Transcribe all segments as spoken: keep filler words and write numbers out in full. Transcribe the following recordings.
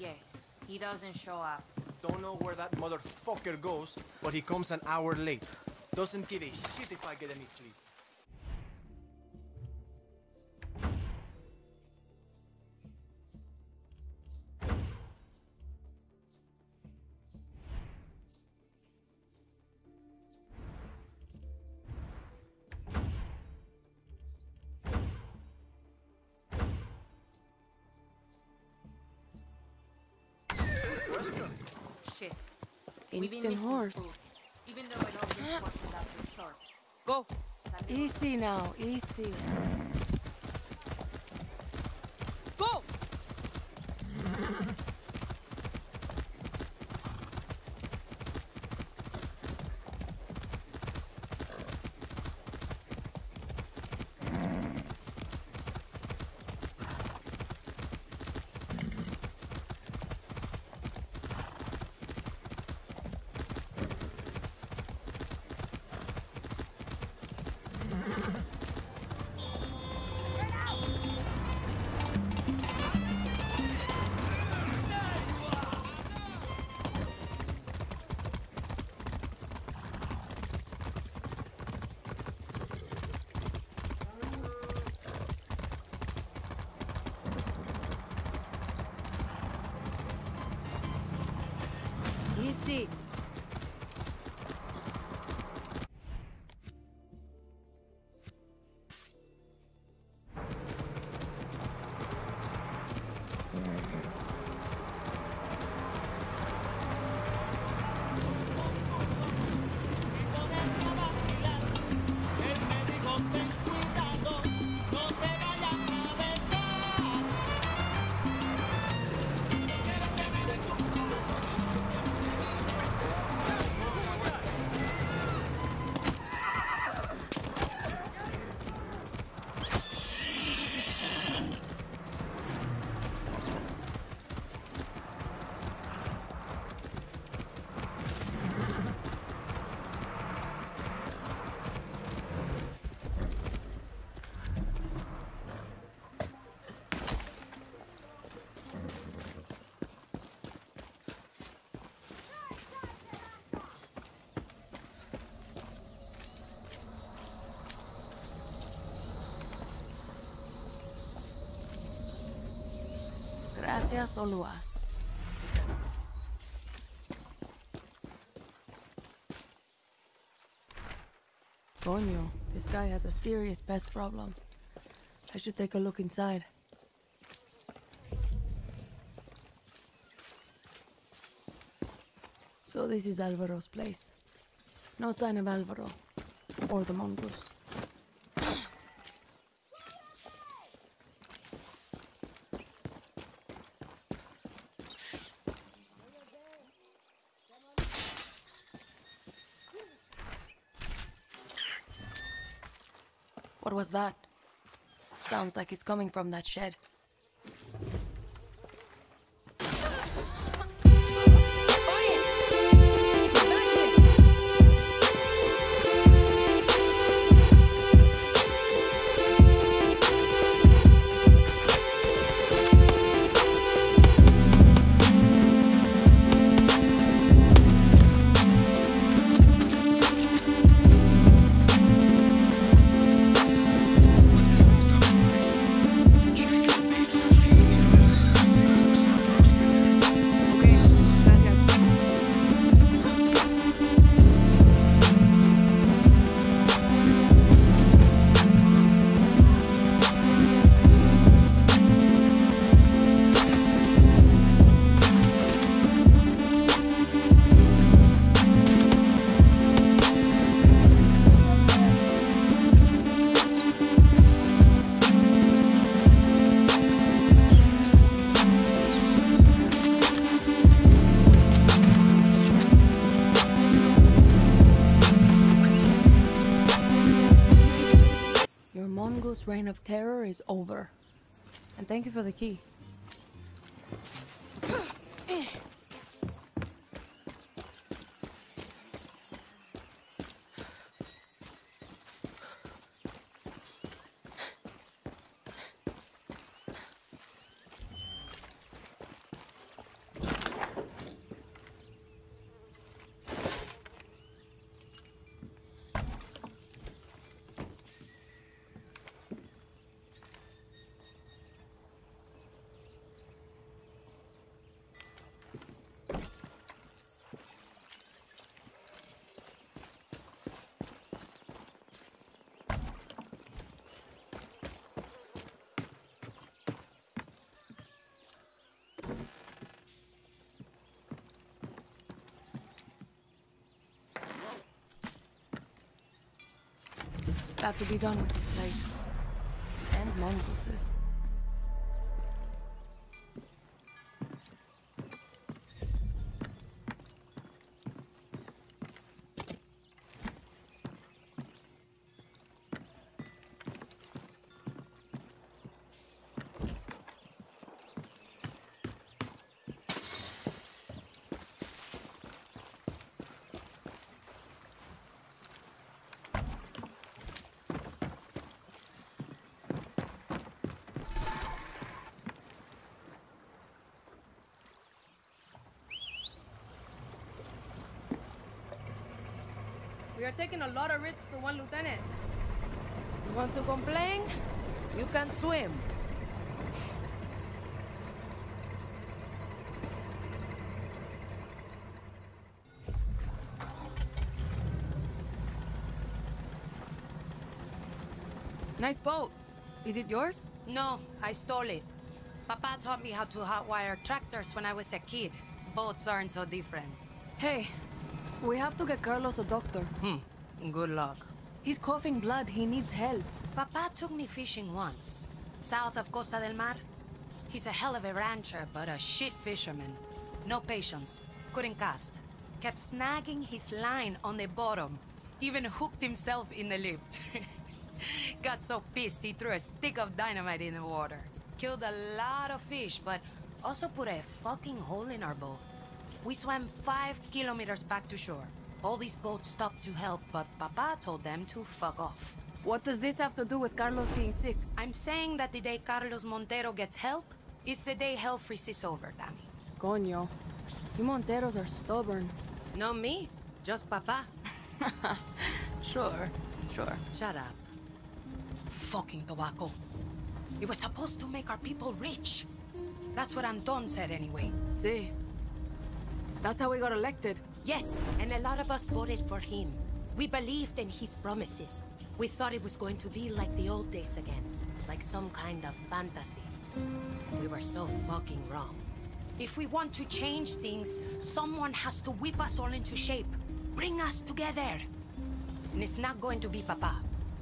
Yes, he doesn't show up. Don't know where that motherfucker goes, but he comes an hour late. Doesn't give a shit if I get any sleep. Shit. Instant horse. Food, even though it all just wasnhed out too short. Go. Easy now, easy. Go! Easy. Gracias, Oluas. Coño, this guy has a serious pest problem. I should take a look inside. So this is Alvaro's place. No sign of Alvaro. Or the mongoose. What was that? Sounds like it's coming from that shed. Reign of terror is over. And thank you for the key. Got to be done with this place. And mongooses. We are taking a lot of risks for one lieutenant. You want to complain? You can swim. Nice boat. Is it yours? No, I stole it. Papa taught me how to hotwire tractors when I was a kid. Boats aren't so different. Hey, we have to get Carlos a doctor. Hmm, good luck. He's coughing blood. He needs help. Papa took me fishing once, south of Costa del Mar. He's a hell of a rancher, but a shit fisherman. No patience. Couldn't cast. Kept snagging his line on the bottom. Even hooked himself in the lip. Got so pissed he threw a stick of dynamite in the water. Killed a lot of fish, but also put a fucking hole in our boat. We swam five kilometers back to shore. All these boats stopped to help, but Papa told them to fuck off. What does this have to do with Carlos being sick? I'm saying that the day Carlos Montero gets help, is the day hell freezes over, Danny. Coño. You Monteros are stubborn. Not me, just Papa. Sure, sure. Shut up. Fucking tobacco. It was supposed to make our people rich. That's what Anton said anyway. See? That's how we got elected. Yes, and a lot of us voted for him. We believed in his promises. We thought it was going to be like the old days again. Like some kind of fantasy. We were so fucking wrong. If we want to change things, someone has to whip us all into shape. Bring us together. And it's not going to be Papa.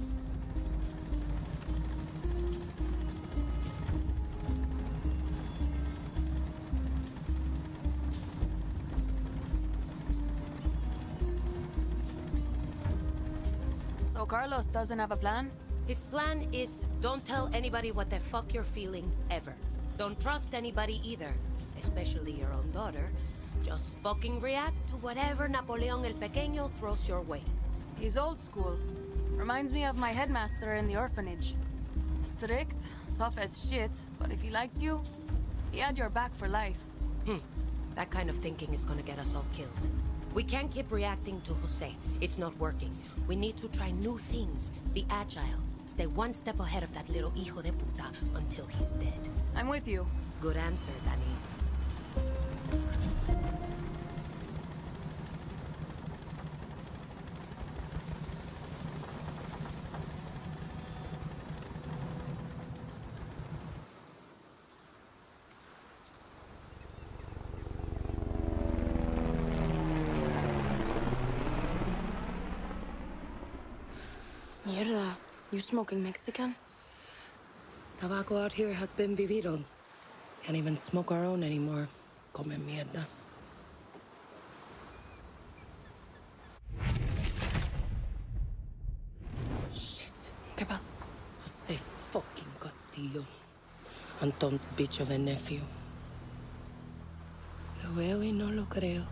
So Carlos doesn't have a plan? His plan is don't tell anybody what the fuck you're feeling, ever. Don't trust anybody either, especially your own daughter. Just fucking react to whatever Napoleon el Pequeño throws your way. He's old school. Reminds me of my headmaster in the orphanage. Strict, tough as shit, but if he liked you, he had your back for life. Hmm. That kind of thinking is gonna get us all killed. We can't keep reacting to Jose. It's not working. We need to try new things. Be agile. Stay one step ahead of that little hijo de puta until he's dead. I'm with you. Good answer, Danny. Mierda. You smoking Mexican? Tobacco out here has been vivido. Can't even smoke our own anymore. Come mierdas. Shit. ¿Qué pasa? Jose fucking Castillo. Anton's bitch of a nephew. Lo veo y no lo creo.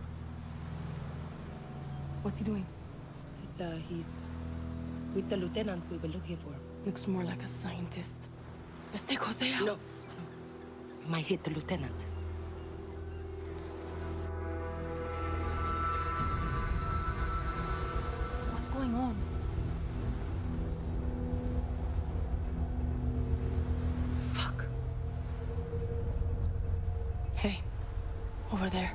What's he doing? He's, uh, he's with the lieutenant we were looking for. Looks more like a scientist. Let's take Jose out. No, no. You might hit the lieutenant. What's going on? Fuck. Hey, over there.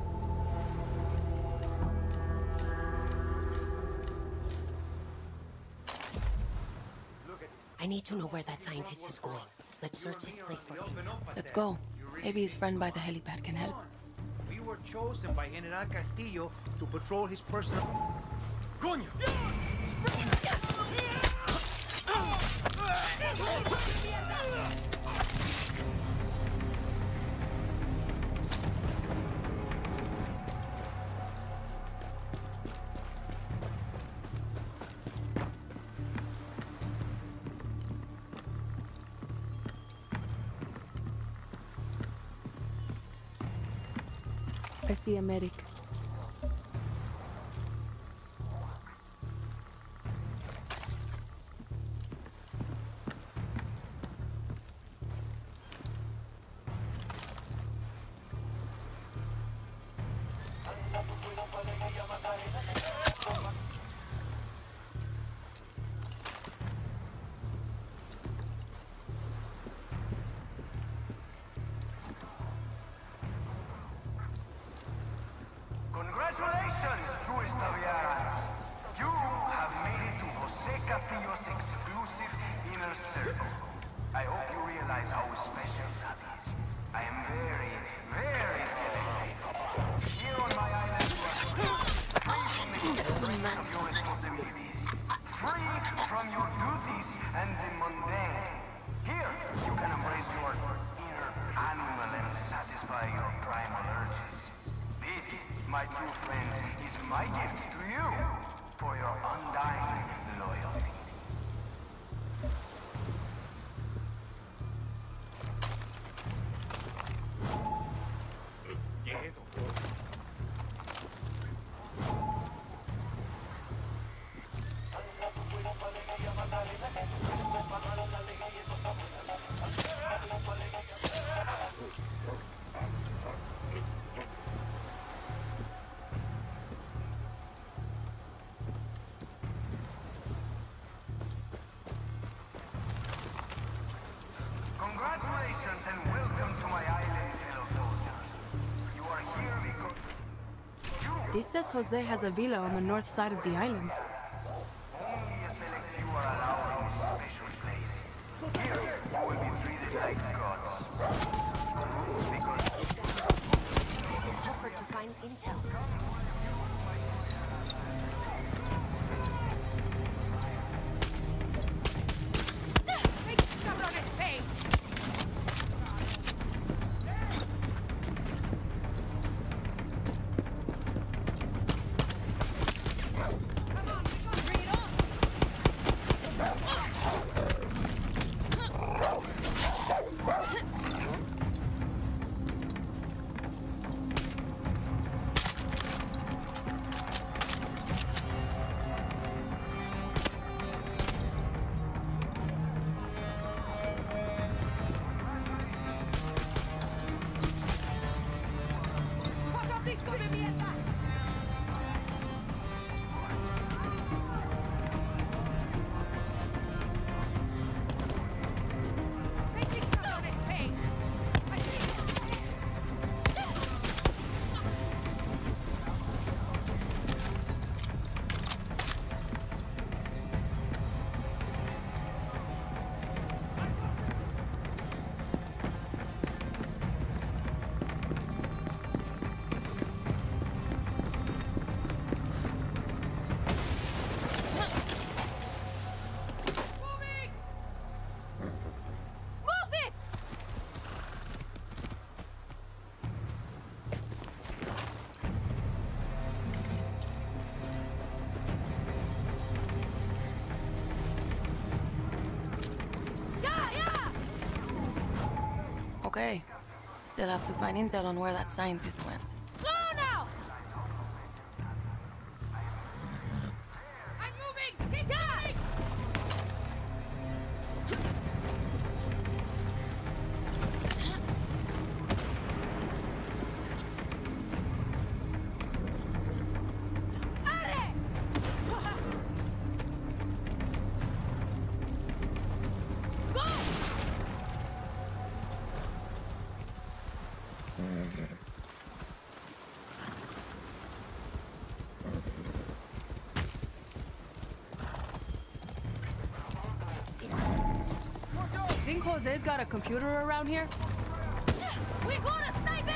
I need to know where that scientist is going. Let's search this place for him. Let's go. Maybe his friend by the helipad can help. We were chosen by General Castillo to patrol his personal... Coño! I see a medic. Congratulations, Jewish Taviarans! You have made it to Jose Castillo's exclusive inner circle. I hope you realize how special that is. I am very, very selective. Here on my island, you are free, free from the constraints of your responsibilities. Free from your duties and the mundane. Here, you can embrace your inner animal and satisfy your primal urges. This, my true friends, is my gift to you for your undying loyalty. Congratulations and welcome to my island, fellow soldiers. You are here because you... This says Jose has a villa on the north side of the island. Only a select few are allowed in this special place. Here, you will be treated like gods. Rules because... Effort to find intel. Okay. Still have to find intel on where that scientist went. Slow now! I'm moving! Keep going! Think Jose's got a computer around here? We got a sniper!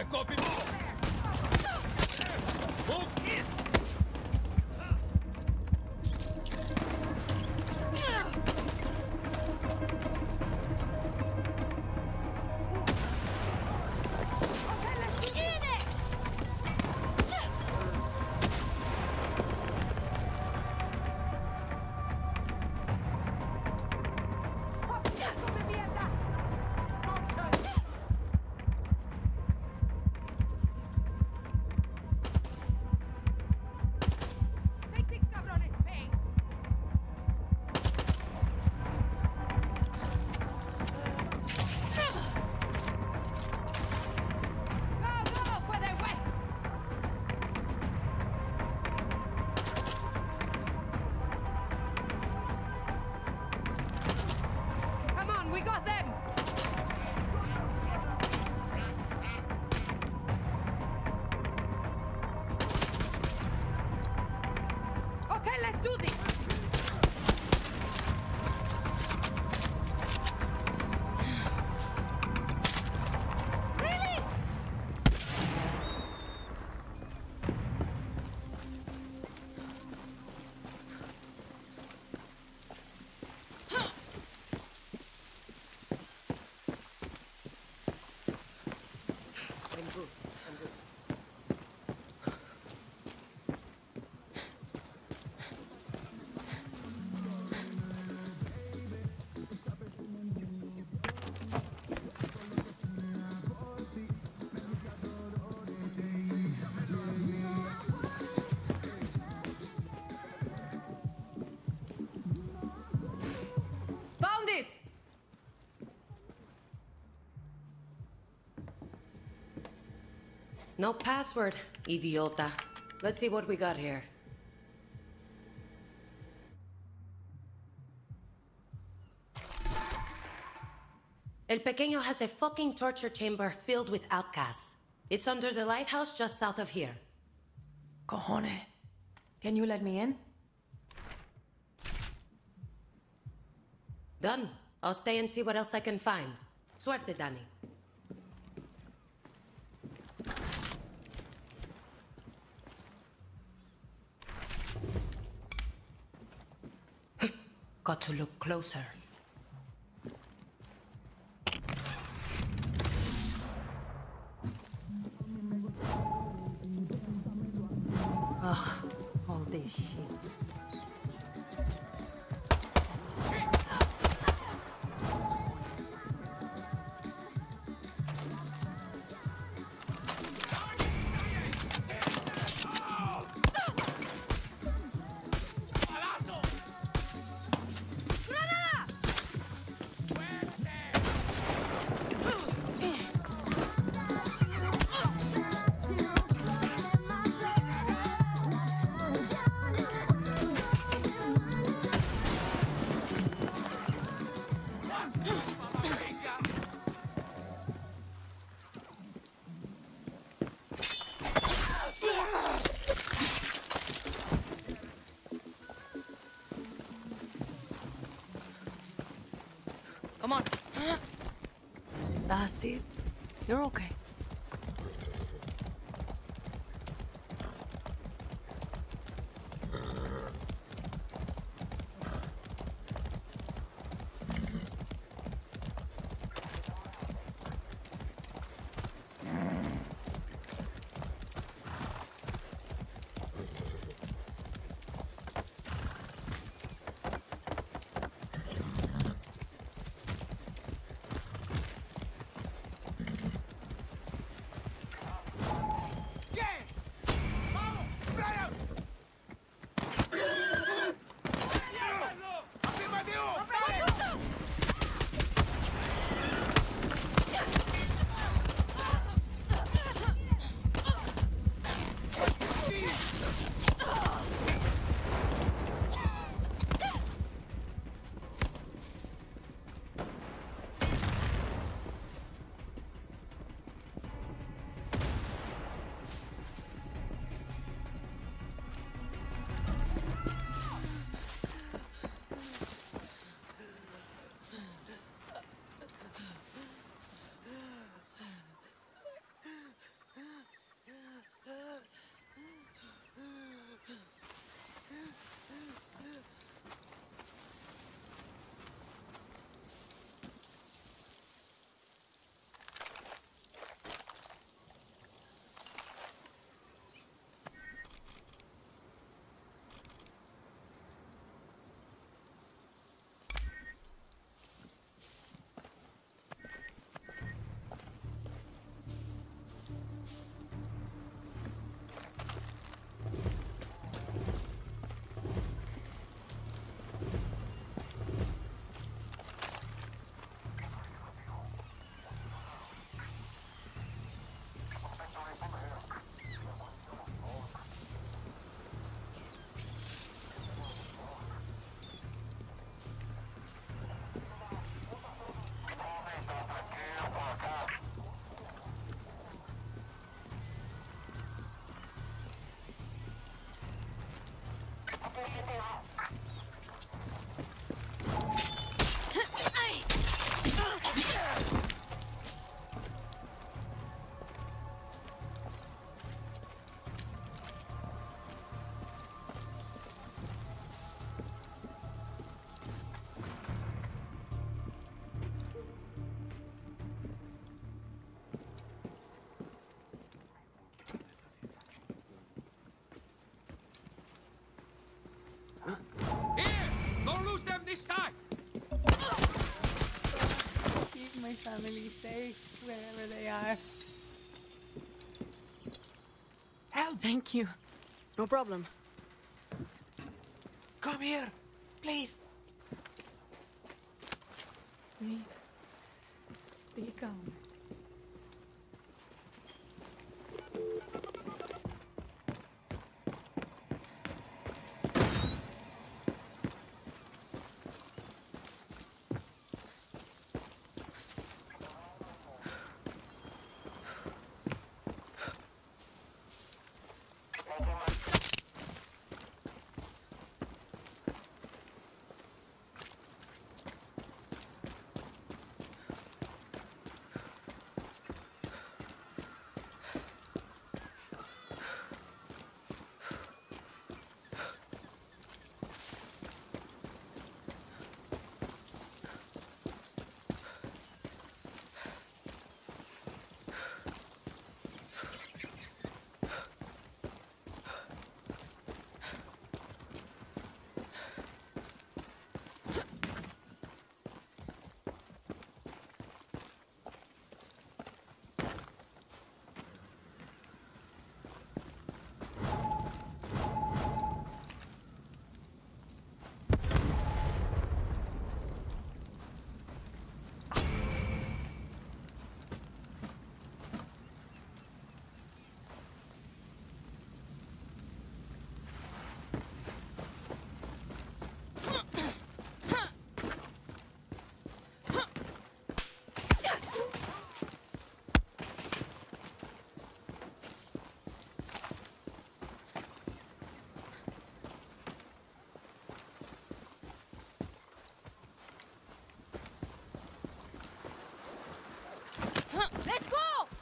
copy, move! Move in! We got them! Okay, let's do this! Really? Found it! No password, idiota. Let's see what we got here. El Pequeño has a fucking torture chamber filled with outcasts. It's under the lighthouse just south of here. Cojones. Can you let me in? Done. I'll stay and see what else I can find. Suerte, Danny. Got to look closer. Ugh, all this shit. Come on. That's it. You're okay. finally safe wherever they are. Help! Thank you. No problem. Come here, please. Breathe. Be calm. Let's go!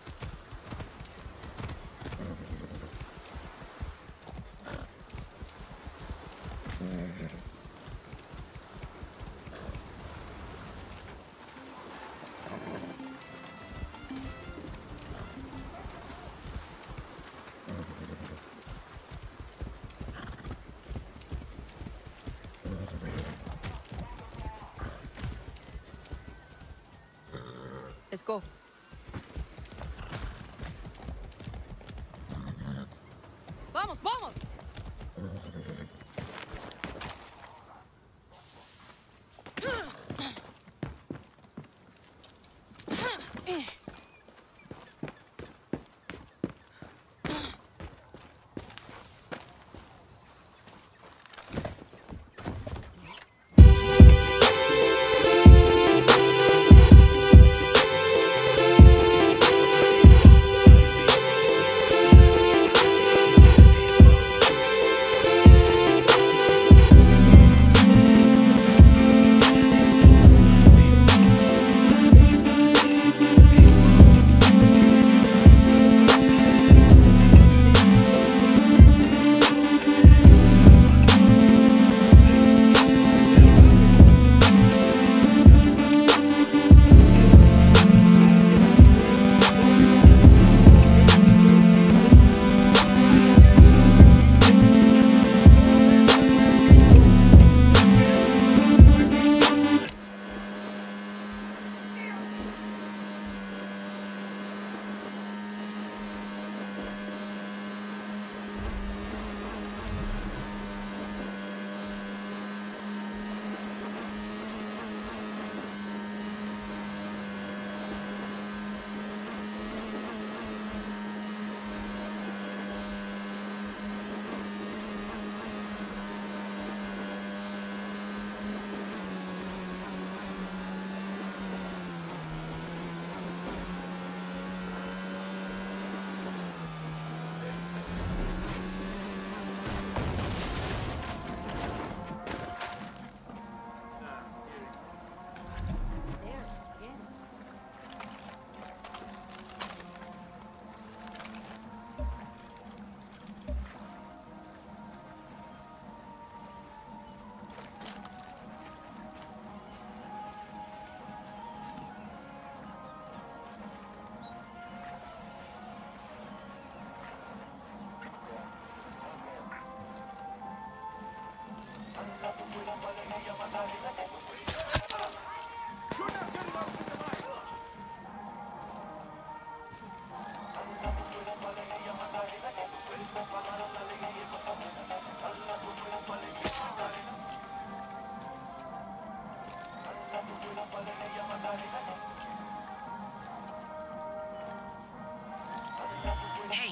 Let's go. Vamos, vamos!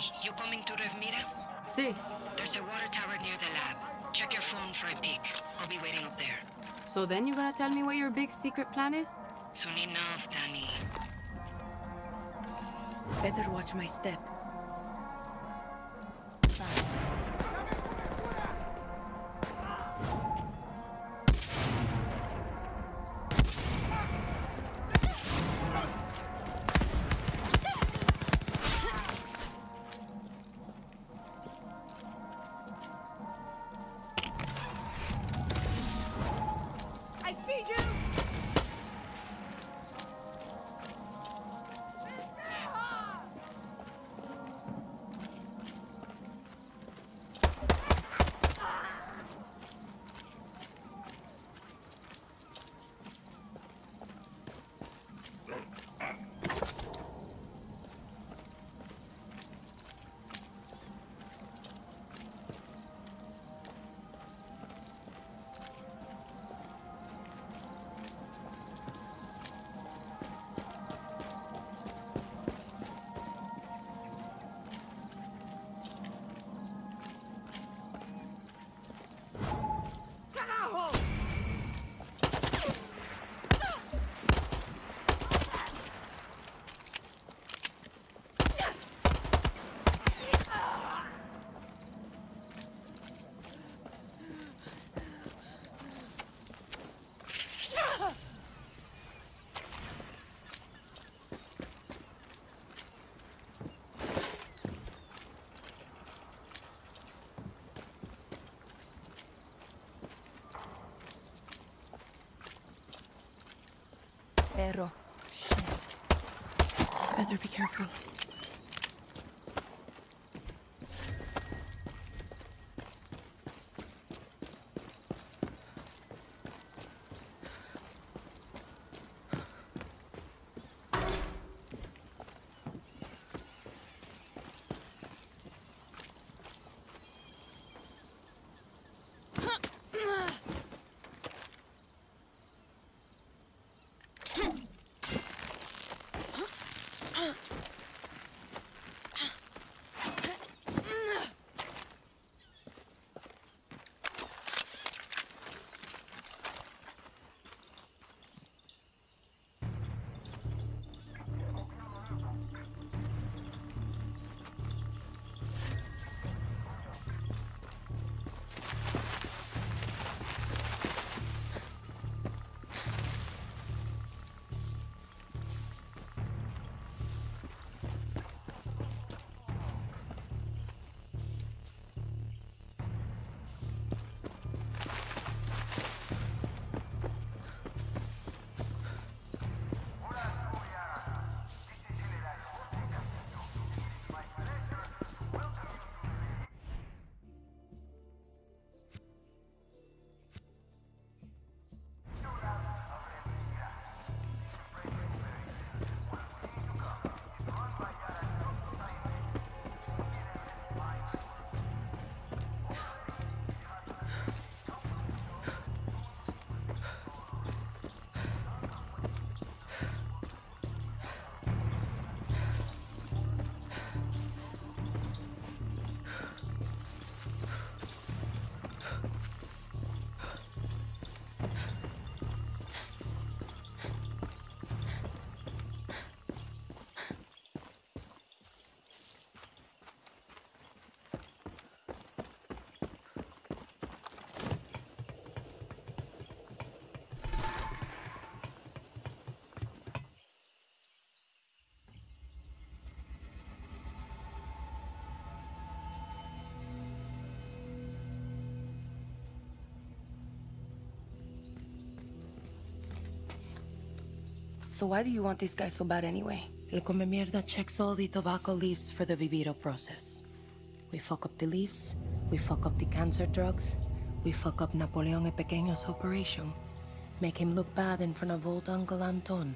you coming to Revmira? See, There's a water tower near the lab. Check your phone for a peek. I'll be waiting up there. so then you're gonna tell me what your big secret plan is? Soon enough, Danny. Better watch my step. Perro. Shit. Better be careful. So why do you want this guy so bad anyway? El come mierda checks all the tobacco leaves for the viviro process. We fuck up the leaves, we fuck up the cancer drugs, we fuck up Napoleon el Pequeño's operation. Make him look bad in front of old Uncle Anton.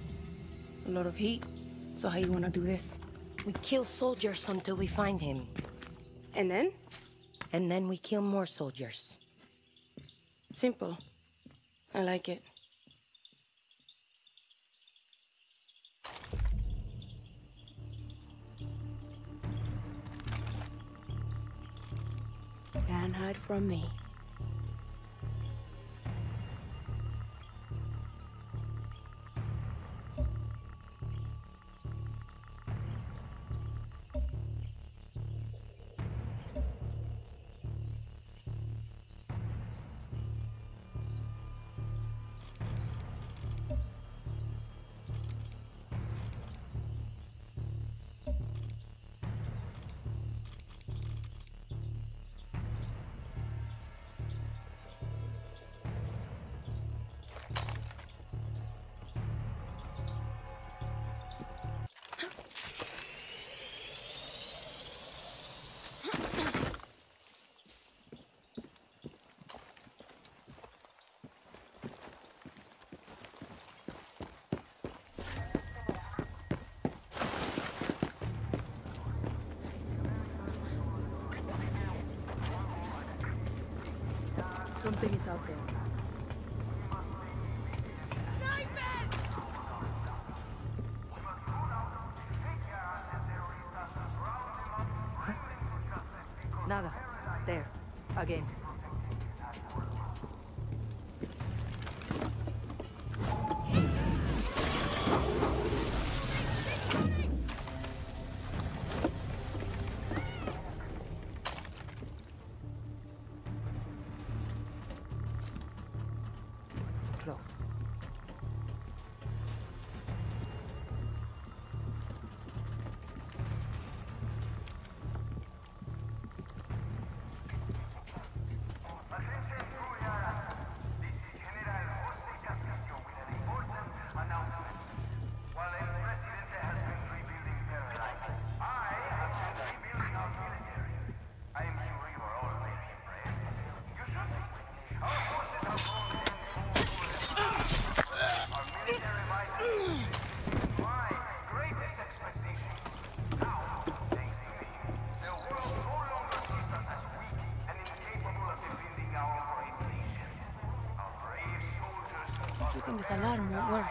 A lot of heat. So how you wanna do this? We kill soldiers until we find him. And then? And then we kill more soldiers. Simple. I like it. can't hide from me. Something is out there. Nada. There. Again. Close. Shooting this alarm won't work.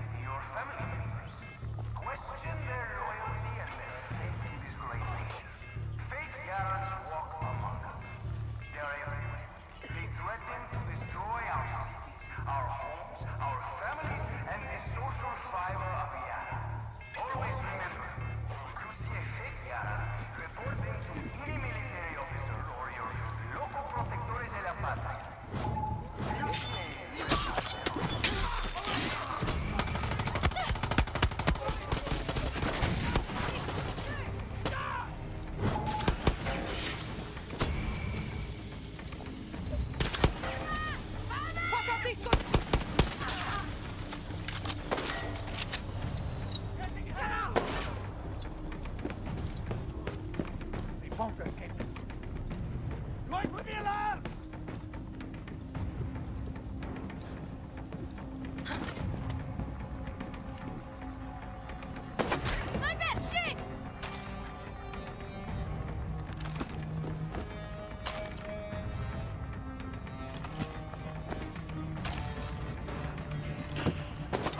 Question their loyalty and their faith in this great nation.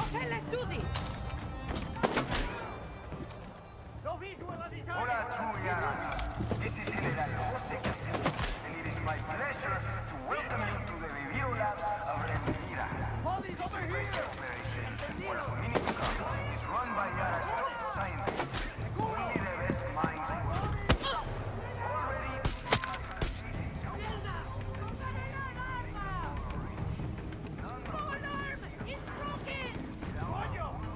Okay, let's do this. Hola, Trujillans. This is General Jose Castillo, and it is my pleasure to welcome you to the Viviro Labs of Remira. This impressive operation, one of many to come, is run by Yara's top scientists. Only the best minds work. Already has completed countless jobs and shown none of them is without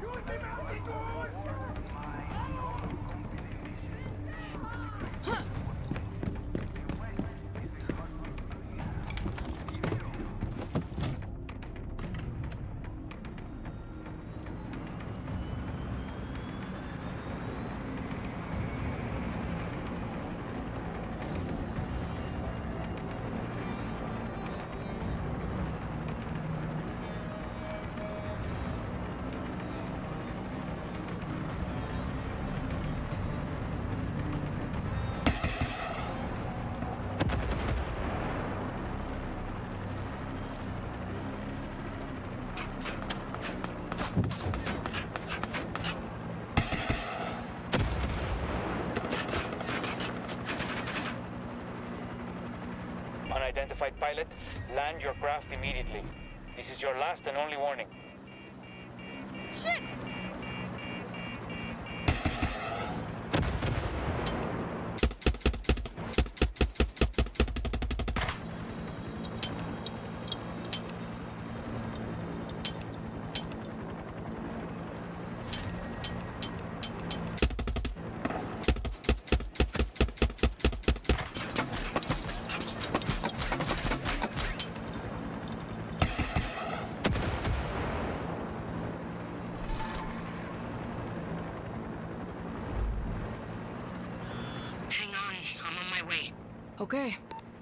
my strong combination. The secret the West is the heart of Viviro. Unidentified pilot, land your craft immediately. This is your last and only warning. Shit! Hang on, I'm on my way. Okay.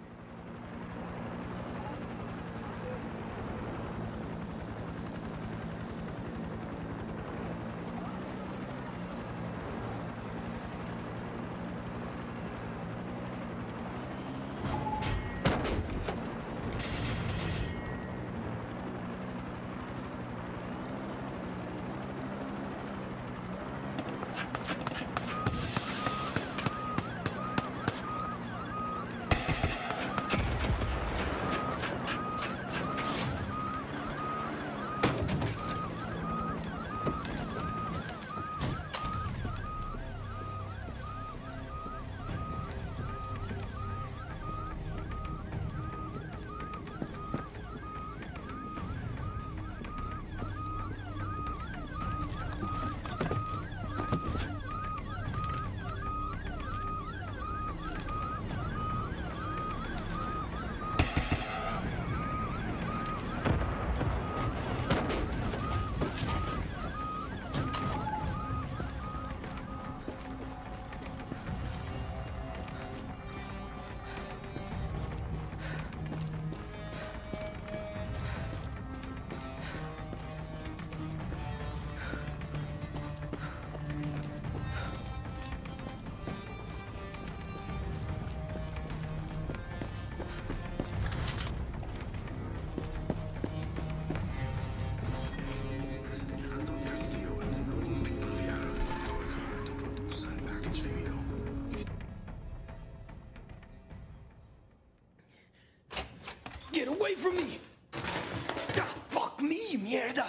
Get away from me! Ah, fuck me, mierda!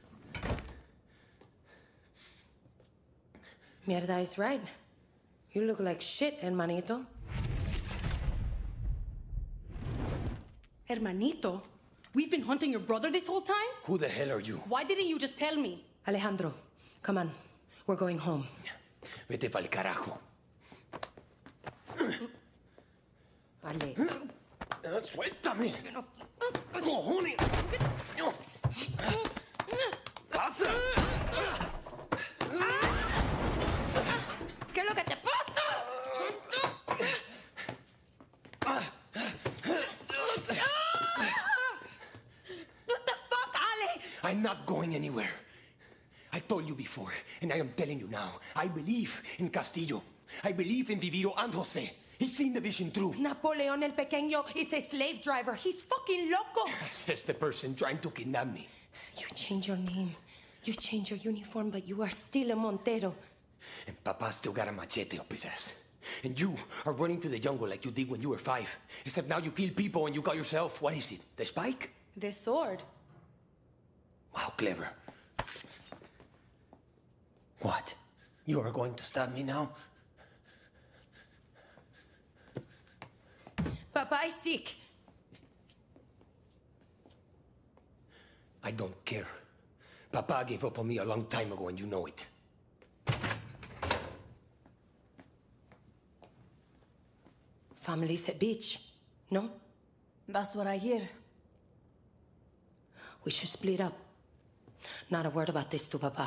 Mierda is right. You look like shit, hermanito. Hermanito? We've been hunting your brother this whole time? Who the hell are you? Why didn't you just tell me? Alejandro, come on. We're going home. Vete pa'l carajo. Vale. Ah, suéltame. Cojones. Pasa. ¿Qué es lo que te pasa? What the fuck, Ale? I'm not going anywhere. I told you before, and I am telling you now. I believe in Castillo. I believe in Viviro and Jose. He's seen the vision through. Napoleon el Pequeño is a slave driver. He's fucking loco. Says the person trying to kidnap me. You change your name. You changed your uniform, but you are still a Montero. And Papa still got a machete up his ass. And you are running to the jungle like you did when you were five. Except now you kill people and you call yourself, what is it, the Spike? The sword. Wow, clever. What? You are going to stab me now? Papa is sick. I don't care. Papa gave up on me a long time ago and you know it. Family's a bitch, no? That's what I hear. We should split up. Not a word about this to Papa.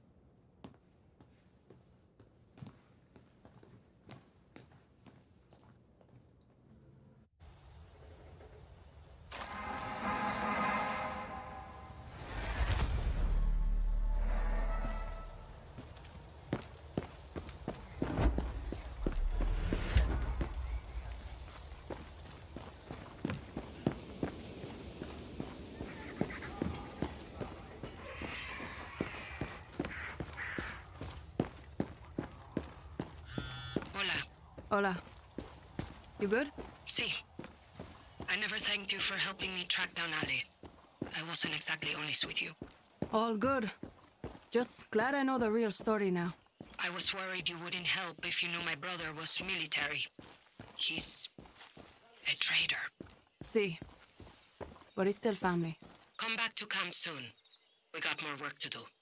Hola. You good? Si. I never thanked you for helping me track down Ali. I wasn't exactly honest with you. All good. Just glad I know the real story now. I was worried you wouldn't help if you knew my brother was military. He's a traitor. See. But it's still family. Come back to camp soon. We got more work to do.